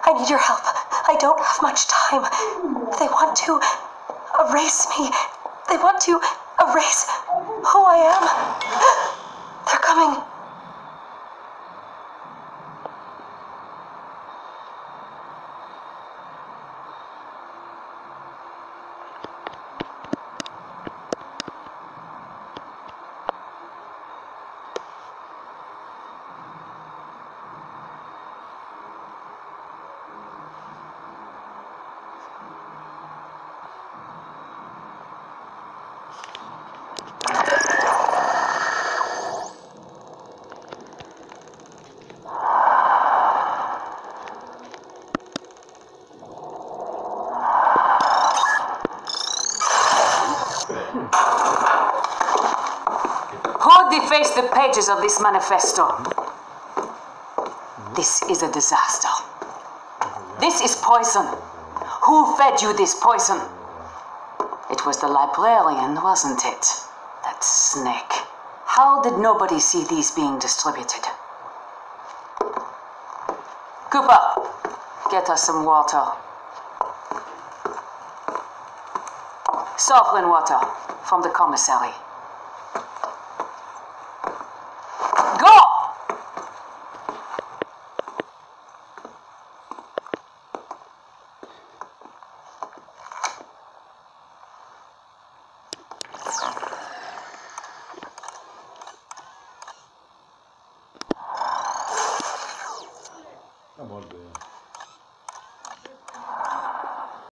I need your help. I don't have much time. They want to erase me. They want to erase who I am. They're coming. Who defaced the pages of this manifesto? This is a disaster. This is poison. Who fed you this poison? It was the librarian, wasn't it? That snake. How did nobody see these being distributed? Cooper, get us some water. Sovereign water from the commissary.